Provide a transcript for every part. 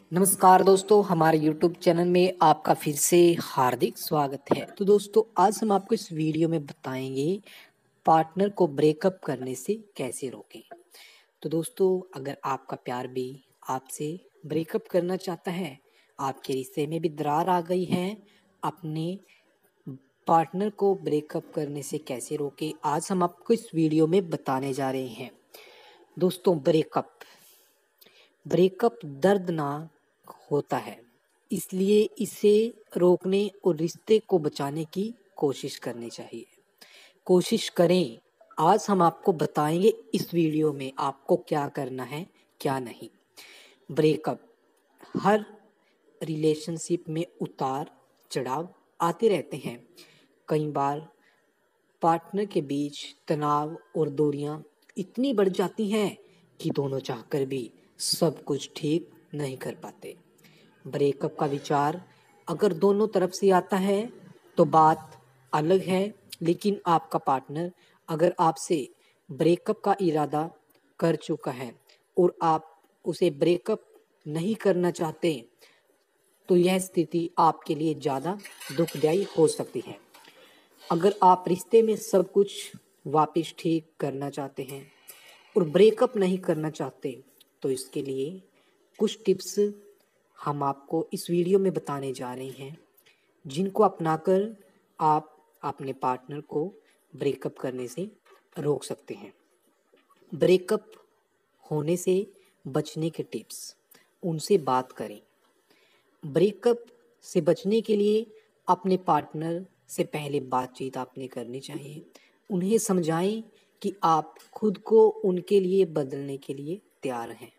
नमस्कार दोस्तों, हमारे YouTube चैनल में आपका फिर से हार्दिक स्वागत है। तो दोस्तों, आज हम आपको इस वीडियो में बताएंगे पार्टनर को ब्रेकअप करने से कैसे रोकें। तो दोस्तों, अगर आपका प्यार भी आपसे ब्रेकअप करना चाहता है, आपके रिश्ते में भी दरार आ गई है, अपने पार्टनर को ब्रेकअप करने से कैसे रोकें, आज हम आपको इस वीडियो में बताने जा रहे हैं। दोस्तों, ब्रेकअप दर्दनाक होता है, इसलिए इसे रोकने और रिश्ते को बचाने की कोशिश करनी चाहिए। कोशिश करें। आज हम आपको बताएंगे इस वीडियो में आपको क्या करना है, क्या नहीं। ब्रेकअप, हर रिलेशनशिप में उतार चढ़ाव आते रहते हैं। कई बार पार्टनर के बीच तनाव और दूरियां इतनी बढ़ जाती हैं कि दोनों चाहकर भी सब कुछ ठीक नहीं कर पाते। ब्रेकअप का विचार अगर दोनों तरफ से आता है तो बात अलग है, लेकिन आपका पार्टनर अगर आपसे ब्रेकअप का इरादा कर चुका है और आप उसे ब्रेकअप नहीं करना चाहते, तो यह स्थिति आपके लिए ज़्यादा दुखदायी हो सकती है। अगर आप रिश्ते में सब कुछ वापस ठीक करना चाहते हैं और ब्रेकअप नहीं करना चाहते, तो इसके लिए कुछ टिप्स हम आपको इस वीडियो में बताने जा रहे हैं, जिनको अपनाकर आप अपने पार्टनर को ब्रेकअप करने से रोक सकते हैं। ब्रेकअप होने से बचने के टिप्स, उनसे बात करें। ब्रेकअप से बचने के लिए अपने पार्टनर से पहले बातचीत आपने करनी चाहिए। उन्हें समझाएं कि आप खुद को उनके लिए बदलने के लिए तैयार हैं।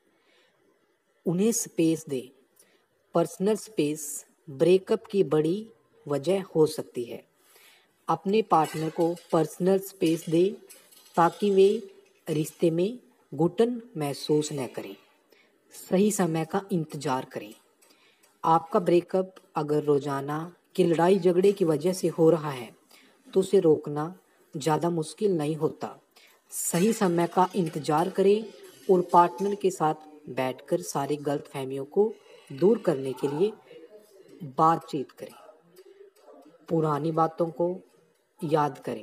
उन्हें स्पेस दें। पर्सनल स्पेस ब्रेकअप की बड़ी वजह हो सकती है। अपने पार्टनर को पर्सनल स्पेस दें ताकि वे रिश्ते में घुटन महसूस न करें। सही समय का इंतजार करें। आपका ब्रेकअप अगर रोजाना की लड़ाई झगड़े की वजह से हो रहा है, तो उसे रोकना ज़्यादा मुश्किल नहीं होता। सही समय का इंतजार करें और पार्टनर के साथ बैठकर सारी गलतफहमियों को दूर करने के लिए बातचीत करें। पुरानी बातों को याद करें।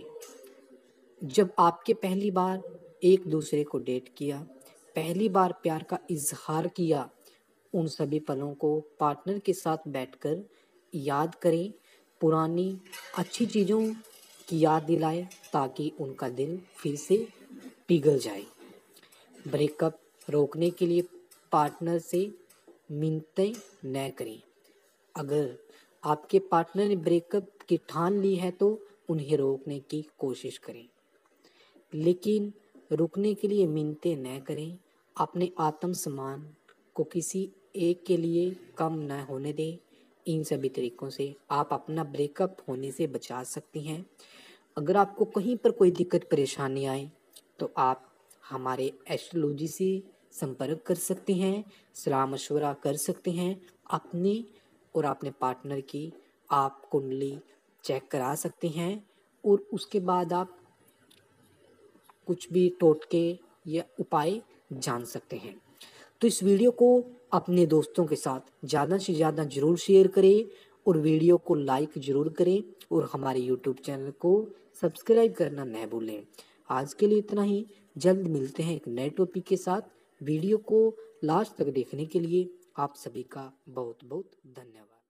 जब आपके पहली बार एक दूसरे को डेट किया, पहली बार प्यार का इजहार किया, उन सभी पलों को पार्टनर के साथ बैठकर याद करें। पुरानी अच्छी चीज़ों की याद दिलाएं ताकि उनका दिल फिर से पिघल जाए। ब्रेकअप रोकने के लिए पार्टनर से मिन्नतें न करें। अगर आपके पार्टनर ने ब्रेकअप की ठान ली है तो उन्हें रोकने की कोशिश करें, लेकिन रुकने के लिए मिन्नतें न करें। अपने आत्मसम्मान को किसी एक के लिए कम न होने दें। इन सभी तरीकों से आप अपना ब्रेकअप होने से बचा सकती हैं। अगर आपको कहीं पर कोई दिक्कत परेशानी आए तो आप हमारे एस्ट्रोलॉजी से संपर्क कर सकते हैं, सलाह मशवरा कर सकते हैं। अपने और अपने पार्टनर की आप कुंडली चेक करा सकते हैं और उसके बाद आप कुछ भी टोटके या उपाय जान सकते हैं। तो इस वीडियो को अपने दोस्तों के साथ ज़्यादा से ज़्यादा ज़रूर शेयर करें और वीडियो को लाइक ज़रूर करें और हमारे यूट्यूब चैनल को सब्सक्राइब करना न भूलें। आज के लिए इतना ही। जल्द मिलते हैं एक नए टॉपिक के साथ। वीडियो को लास्ट तक देखने के लिए आप सभी का बहुत बहुत धन्यवाद।